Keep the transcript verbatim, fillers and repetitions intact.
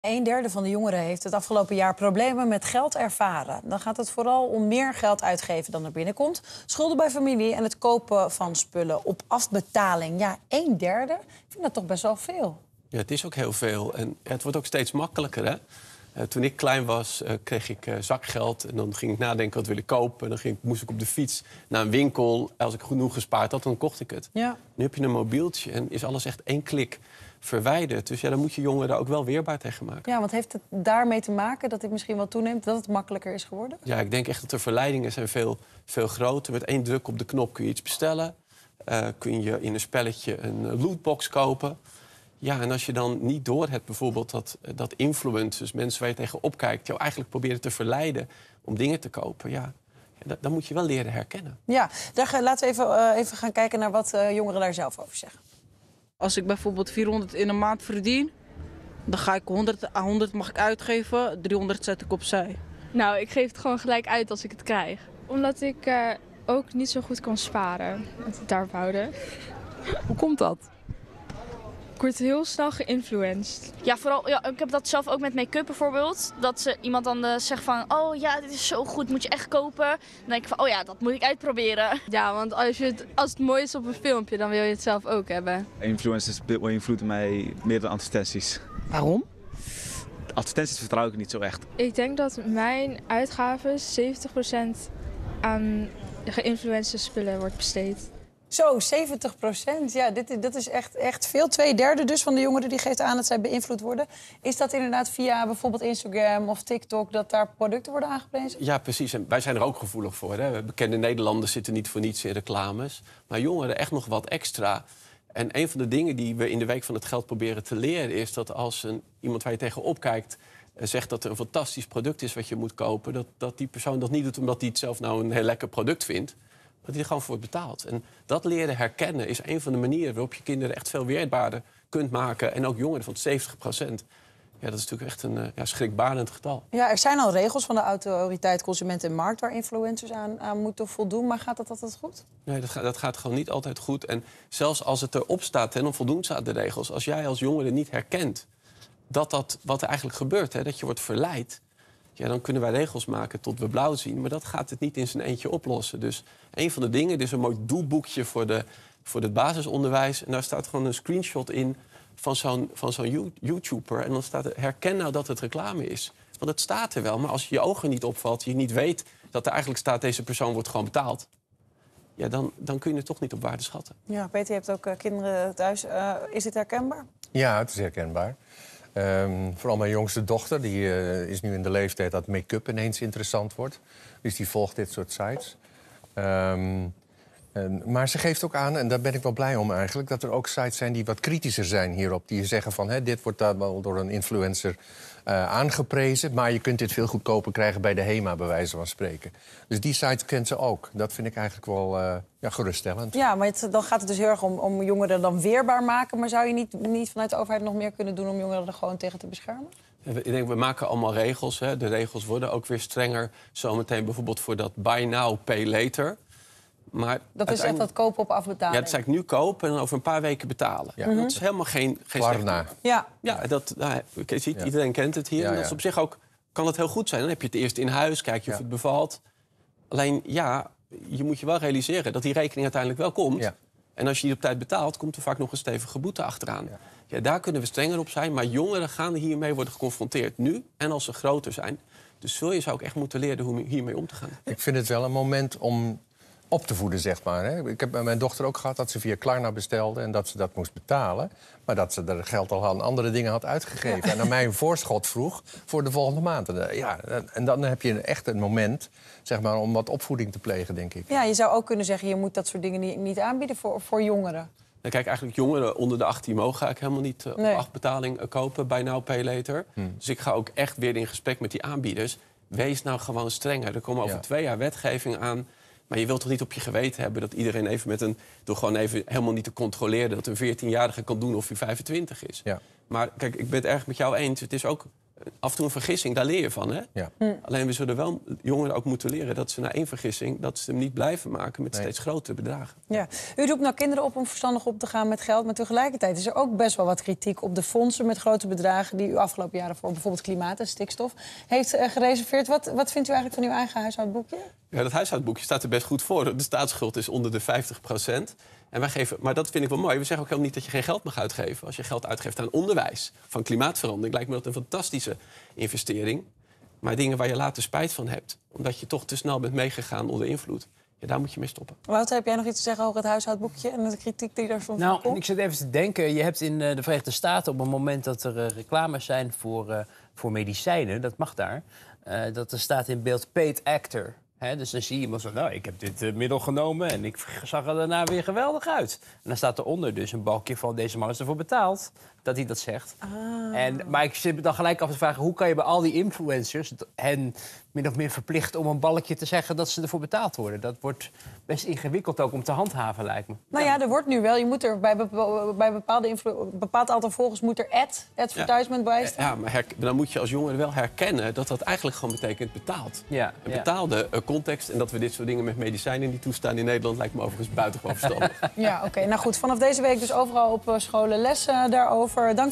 Een derde van de jongeren heeft het afgelopen jaar problemen met geld ervaren. Dan gaat het vooral om meer geld uitgeven dan er binnenkomt. Schulden bij familie en het kopen van spullen op afbetaling. Ja, een derde. Ik vind dat toch best wel veel. Ja, het is ook heel veel. En het wordt ook steeds makkelijker, hè? Uh, toen ik klein was, uh, kreeg ik uh, zakgeld. En dan ging ik nadenken wat wil ik kopen. Dan ging, moest ik op de fiets naar een winkel. Als ik genoeg gespaard had, dan kocht ik het. Ja. Nu heb je een mobieltje en is alles echt één klik verwijderd. Dus ja, dan moet je jongeren ook wel weerbaar tegen maken. Ja, want heeft het daarmee te maken dat dit misschien wel toeneemt? Dat het makkelijker is geworden? Ja, ik denk echt dat de verleidingen zijn veel, veel groter. Met één druk op de knop kun je iets bestellen. Uh, kun je in een spelletje een lootbox kopen. Ja, en als je dan niet doorhebt bijvoorbeeld dat, dat influencers, mensen waar je tegen opkijkt, jou eigenlijk proberen te verleiden om dingen te kopen, ja, dan moet je wel leren herkennen. Ja, daar gaan, laten we even, uh, even gaan kijken naar wat uh, jongeren daar zelf over zeggen. Als ik bijvoorbeeld vierhonderd in een maand verdien, dan ga ik honderd, honderd mag ik uitgeven, driehonderd zet ik opzij. Nou, ik geef het gewoon gelijk uit als ik het krijg. Omdat ik uh, ook niet zo goed kan sparen, het daarop houden. Hoe komt dat? Ik word heel snel geïnfluenced. Ja, vooral, ja, ik heb dat zelf ook met make-up bijvoorbeeld. Dat ze iemand dan uh, zegt van, oh ja, dit is zo goed, moet je echt kopen. Dan denk ik van, oh ja, dat moet ik uitproberen. Ja, want als, je het, als het mooi is op een filmpje, dan wil je het zelf ook hebben. Influencers beïnvloeden mij meer dan advertenties. Waarom? Advertenties vertrouw ik niet zo echt. Ik denk dat mijn uitgaven zeventig procent aan geïnfluenced spullen wordt besteed. Zo, zeventig procent. Ja, dit, dat is echt, echt veel. Twee derde dus van de jongeren die geeft aan dat zij beïnvloed worden. Is dat inderdaad via bijvoorbeeld Instagram of TikTok dat daar producten worden aangeprezen? Ja, precies. En wij zijn er ook gevoelig voor. Hè? Bekende Nederlanders zitten niet voor niets in reclames. Maar jongeren echt nog wat extra. En een van de dingen die we in de Week van het Geld proberen te leren is dat als een, iemand waar je tegenop kijkt zegt dat er een fantastisch product is wat je moet kopen, dat, dat die persoon dat niet doet omdat hij het zelf nou een heel lekker product vindt. Dat hij er gewoon voor betaalt. En dat leren herkennen is een van de manieren waarop je kinderen echt veel weerbaarder kunt maken. En ook jongeren van zeventig procent. Ja, dat is natuurlijk echt een ja, schrikbarend getal. Ja, er zijn al regels van de Autoriteit Consument en Markt waar influencers aan, aan moeten voldoen. Maar gaat dat altijd goed? Nee, dat gaat, dat gaat gewoon niet altijd goed. En zelfs als het erop staat en dan voldoen ze aan de regels. Als jij als jongere niet herkent dat dat wat er eigenlijk gebeurt, hè, dat je wordt verleid, ja, dan kunnen wij regels maken tot we blauw zien. Maar dat gaat het niet in zijn eentje oplossen. Dus een van de dingen, dit is een mooi doelboekje voor, de, voor het basisonderwijs. En daar staat gewoon een screenshot in van zo'n, van zo'n YouTuber. En dan staat er, herken nou dat het reclame is. Want het staat er wel, maar als je je ogen niet opvalt, je niet weet dat er eigenlijk staat, deze persoon wordt gewoon betaald, ja, dan, dan kun je het toch niet op waarde schatten. Ja, Peter, je hebt ook uh, kinderen thuis. Uh, is dit herkenbaar? Ja, het is herkenbaar. Um, vooral mijn jongste dochter, die uh, is nu in de leeftijd dat make-up ineens interessant wordt. Dus die volgt dit soort sites. Um, en, maar ze geeft ook aan, en daar ben ik wel blij om eigenlijk, dat er ook sites zijn die wat kritischer zijn hierop. Die zeggen van, hè, dit wordt daar wel door een influencer uh, aangeprezen, maar je kunt dit veel goedkoper krijgen bij de HEMA, bij wijze van spreken. Dus die sites kent ze ook. Dat vind ik eigenlijk wel uh, ja, geruststellend. Ja, maar het, dan gaat het dus heel erg om, om jongeren dan weerbaar maken. Maar zou je niet, niet vanuit de overheid nog meer kunnen doen om jongeren er gewoon tegen te beschermen? Ik denk, we maken allemaal regels. Hè. De regels worden ook weer strenger. Zometeen bijvoorbeeld voor dat buy now, pay later. Maar dat is echt dat kopen op afbetaling? Ja, dat is eigenlijk nu kopen en dan over een paar weken betalen. Ja. Dat is helemaal geen, geen Klarna. Ja, ja, dat, nou, je ziet, ja. iedereen kent het hier. Ja, en dat is op zich ook, kan het heel goed zijn. Dan heb je het eerst in huis, kijk je of ja. het bevalt. Alleen, ja, je moet je wel realiseren dat die rekening uiteindelijk wel komt. Ja. En als je die op tijd betaalt, komt er vaak nog een stevige boete achteraan. Ja. Ja, daar kunnen we strenger op zijn. Maar jongeren gaan hiermee worden geconfronteerd nu en als ze groter zijn. Dus zul je zou ook echt moeten leren hoe hiermee om te gaan. Ik vind het wel een moment om op te voeden, zeg maar. Hè. Ik heb bij mijn dochter ook gehad dat ze via Klarna bestelde en dat ze dat moest betalen. Maar dat ze er geld al aan andere dingen had uitgegeven. Ja. En aan mij een voorschot vroeg voor de volgende maand. En, ja, en dan heb je echt een moment, zeg maar, om wat opvoeding te plegen, denk ik. Ja, je zou ook kunnen zeggen, je moet dat soort dingen niet, niet aanbieden voor, voor jongeren. Nou, kijk, eigenlijk jongeren onder de achttien mogen ik helemaal niet uh, nee. op afbetaling uh, kopen, buy now, pay later. Hmm. Dus ik ga ook echt weer in gesprek met die aanbieders. Wees nou gewoon strenger. Er komen over ja. twee jaar wetgeving aan. Maar je wilt toch niet op je geweten hebben dat iedereen even met een, door gewoon even helemaal niet te controleren, dat een veertienjarige kan doen of hij vijfentwintig is. Ja. Maar kijk, ik ben het erg met jou eens. Het is ook af en toe een vergissing, daar leer je van. Hè? Ja. Alleen we zullen wel jongeren ook moeten leren dat ze na één vergissing... dat ze hem niet blijven maken met Nee. steeds grotere bedragen. Ja. U roept nou kinderen op om verstandig op te gaan met geld. Maar tegelijkertijd is er ook best wel wat kritiek op de fondsen met grote bedragen... die u afgelopen jaren voor bijvoorbeeld klimaat en stikstof heeft uh, gereserveerd. Wat, wat vindt u eigenlijk van uw eigen huishoudboekje? Ja, dat huishoudboekje staat er best goed voor. De staatsschuld is onder de vijftig procent. En wij geven, maar dat vind ik wel mooi. We zeggen ook helemaal niet dat je geen geld mag uitgeven. Als je geld uitgeeft aan onderwijs van klimaatverandering... lijkt me dat een fantastische investering. Maar dingen waar je later spijt van hebt... omdat je toch te snel bent meegegaan onder invloed... Ja, daar moet je mee stoppen. Wouter, heb jij nog iets te zeggen over het huishoudboekje... en de kritiek die er soms Nou, komt? ik zit even te denken. Je hebt in uh, de Verenigde Staten op het moment dat er uh, reclames zijn voor, uh, voor medicijnen... dat mag daar, uh, dat er staat in beeld paid actor... He, dus dan zie je iemand zo, nou, ik heb dit uh, middel genomen... en ik zag er daarna weer geweldig uit. En dan staat eronder dus een balkje van deze man is ervoor betaald... dat hij dat zegt. Ah. En, maar ik zit me dan gelijk af te vragen... hoe kan je bij al die influencers hen min of meer verplichten... om een balkje te zeggen dat ze ervoor betaald worden? Dat wordt best ingewikkeld ook om te handhaven, lijkt me. Nou ja, er wordt nu wel. Je moet er bij, bepa- bij bepaalde invlo- bepaald aantal volgers moet er ad, advertisement bij staan. Ja, maar her- dan moet je als jongere wel herkennen... dat dat eigenlijk gewoon betekent betaald. Ja, Een ja. betaalde uh, context. En dat we dit soort dingen met medicijnen niet toestaan in Nederland... lijkt me overigens buitengewoon verstandig. Ja, oké. Nou goed, vanaf deze week dus overal op uh, scholen lessen daarover. Dank